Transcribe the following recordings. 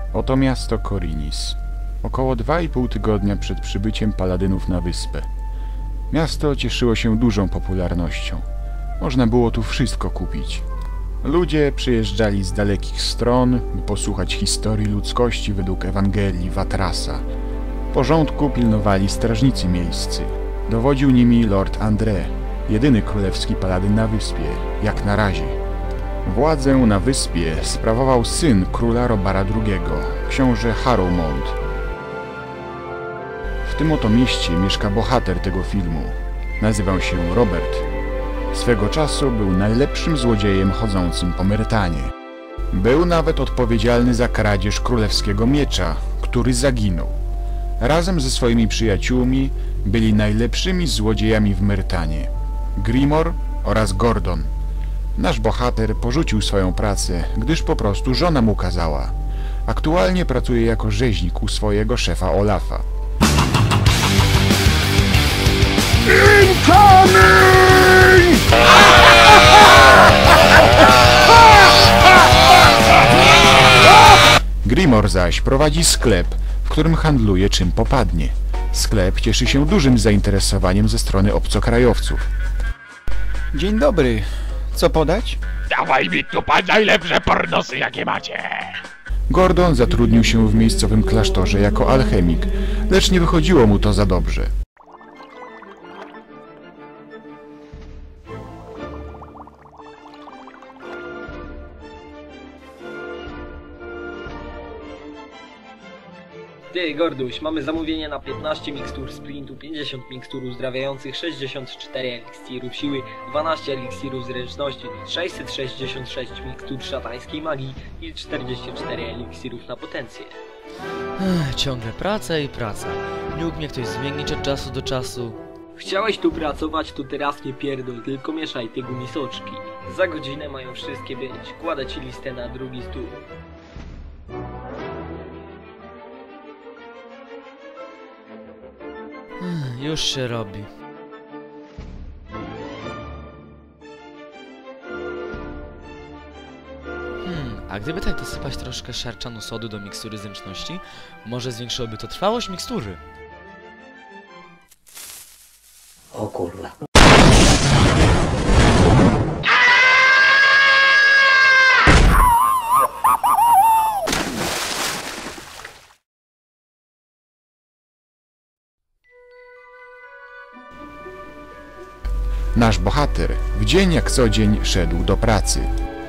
Oto miasto Khorinis. Około 2,5 tygodnia przed przybyciem paladynów na wyspę. Miasto cieszyło się dużą popularnością. Można było tu wszystko kupić. Ludzie przyjeżdżali z dalekich stron, by posłuchać historii ludzkości według Ewangelii Watrasa. Porządku pilnowali strażnicy miejscy. Dowodził nimi Lord André, jedyny królewski paladyn na wyspie, jak na razie. Władzę na wyspie sprawował syn króla Robara II, książę Harrowmont. W tym oto mieście mieszka bohater tego filmu. Nazywał się Robert. Swego czasu był najlepszym złodziejem chodzącym po Myrtanie. Był nawet odpowiedzialny za kradzież królewskiego miecza, który zaginął. Razem ze swoimi przyjaciółmi byli najlepszymi złodziejami w Myrtanie. Grimoire oraz Gordon. Nasz bohater porzucił swoją pracę, gdyż po prostu żona mu kazała. Aktualnie pracuje jako rzeźnik u swojego szefa Olafa. Incoming! Grimoire zaś prowadzi sklep, w którym handluje czym popadnie. Sklep cieszy się dużym zainteresowaniem ze strony obcokrajowców. Dzień dobry. Co podać? Dawaj mi tu pan najlepsze pornosy, jakie macie! Gordon zatrudnił się w miejscowym klasztorze jako alchemik, lecz nie wychodziło mu to za dobrze. Ty, Gorduś, mamy zamówienie na 15 mikstur sprintu, 50 mikstur uzdrawiających, 64 eliksirów siły, 12 eliksirów zręczności, 666 mikstur szatańskiej magii i 44 eliksirów na potencję. Ciągle praca i praca. Nie mógł mnie ktoś zmienić od czasu do czasu. Chciałeś tu pracować, to teraz nie pierdol, tylko mieszaj te gumisoczki. Za godzinę mają wszystkie być. Kładę ci listę na drugi stół. Już się robi. A gdyby tak dosypać troszkę szarczanu sodu do mikstury zręczności, może zwiększyłoby to trwałość mikstury. O kurwa. Nasz bohater w dzień jak co dzień szedł do pracy.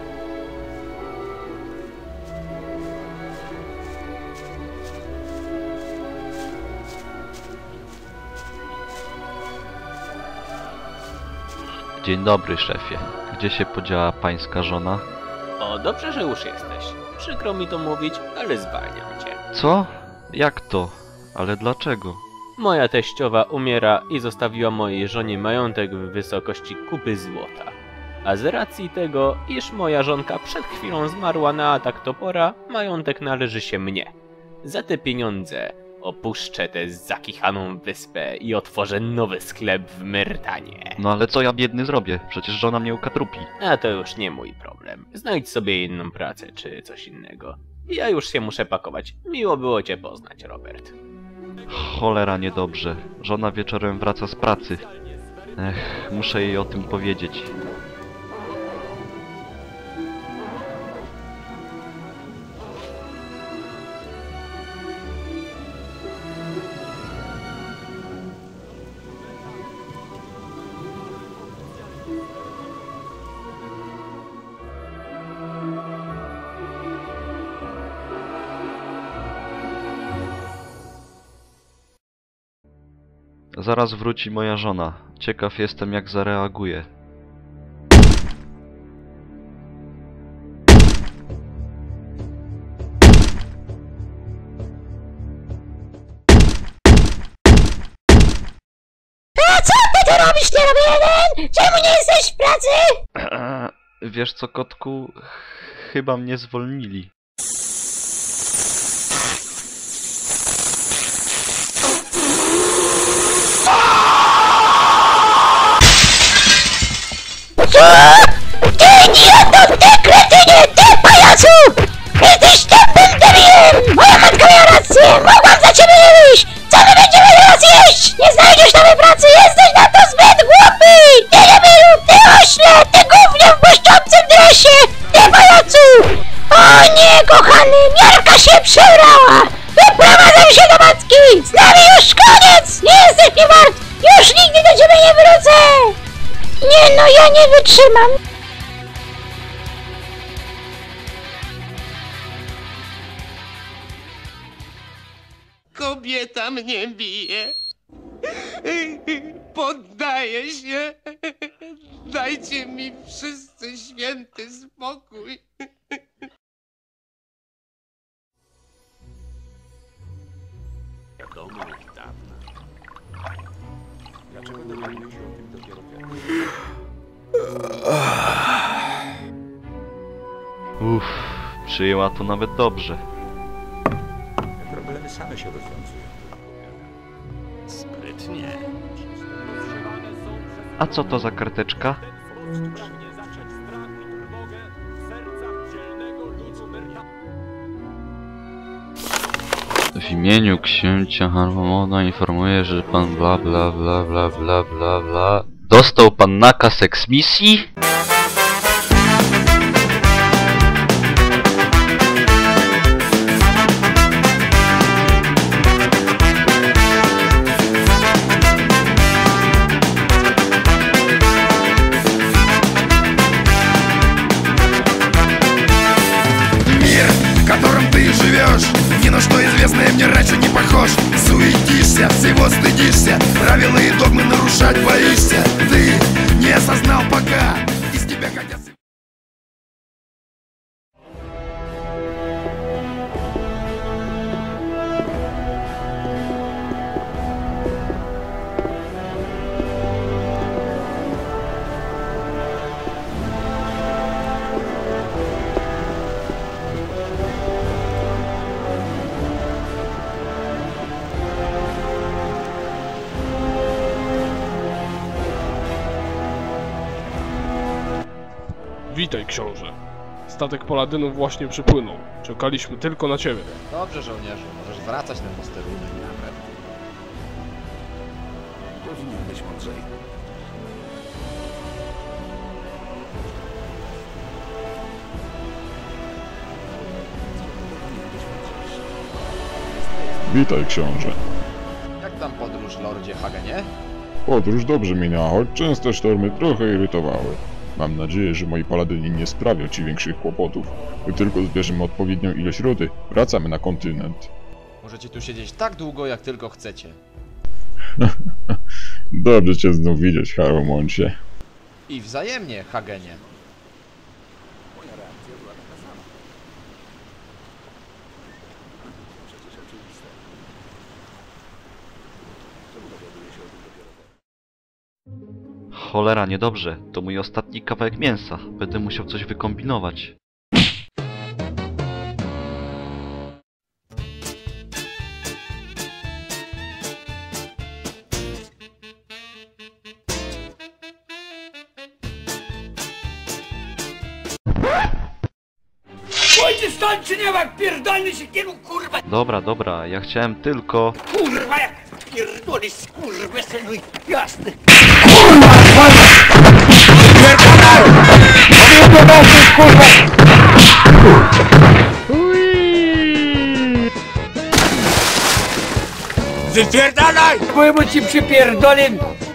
Dzień dobry, szefie. Gdzie się podziała pańska żona? O, dobrze, że już jesteś. Przykro mi to mówić, ale zwalniam cię. Co? Jak to? Ale dlaczego? Moja teściowa umiera i zostawiła mojej żonie majątek w wysokości kupy złota. A z racji tego, iż moja żonka przed chwilą zmarła na atak topora, majątek należy się mnie. Za te pieniądze opuszczę tę zakichaną wyspę i otworzę nowy sklep w Myrtanie. No ale co ja biedny zrobię? Przecież żona mnie ukatrupi. A to już nie mój problem. Znajdź sobie inną pracę czy coś innego. Ja już się muszę pakować. Miło było cię poznać, Robert. Cholera, niedobrze. Żona wieczorem wraca z pracy. Muszę jej o tym powiedzieć. Zaraz wróci moja żona. Ciekaw jestem, jak zareaguje. A co ty tu robisz, jeden? Czemu nie jesteś w pracy? Wiesz co, kotku? Chyba mnie zwolnili. Ty idioto, ty kretynie, ty pajacu! Jesteś tępym debilem! nie, kochany, miarka się przebrała! Wyprowadzam się do matki! Z nami już koniec! Nie jesteś mi wart! Już nigdy do ciebie nie wrócę! Nie no, ja nie wytrzymam! Kobieta mnie bije. Poddaję się. Dajcie mi wszyscy święty spokój. Wiadomo od dawna. Dlaczego dowiadujesz się o tym dopiero teraz? Uff, przyjęła to nawet dobrze. Problemy same się rozwiązują. Sprytnie. A co to za karteczka? W imieniu księcia Harmona informuję, że pan bla bla bla bla bla bla bla dostał pan nakaz eksmisji? В котором ты живешь, ни на что известное мне раньше не похож. Суетишься, всего стыдишься, правила и догмы нарушать боишься. Ты не осознал пока, из тебя хотят... Witaj, książę. Statek paladynów właśnie przypłynął. Czekaliśmy tylko na ciebie. Dobrze, żołnierzu. Możesz wracać na posterunek. Powinien być mądrzej. Witaj, książę. Jak tam podróż, lordzie Hagenie? Podróż dobrze minęła, choć częste sztormy trochę irytowały. Mam nadzieję, że moi paladyni nie sprawią ci większych kłopotów. Gdy tylko zbierzemy odpowiednią ilość rudy, wracamy na kontynent. Możecie tu siedzieć tak długo, jak tylko chcecie. Dobrze cię znów widzieć, Haromoncie. I wzajemnie, Hagenie. Moja reakcja była taka sama. Przecież oczywiste. Czemu dowiaduję się o tym dopiero teraz? Cholera, niedobrze. To mój ostatni kawałek mięsa. Będę musiał coś wykombinować. Pójdzie stąd czy nie ma, pierdolny się kielu, kurwa! Dobra, ja chciałem tylko... Kurwa, jak pierdolisz, kurwa, synuj, jasny! Wypierdalaj! Bo ci przypierdolę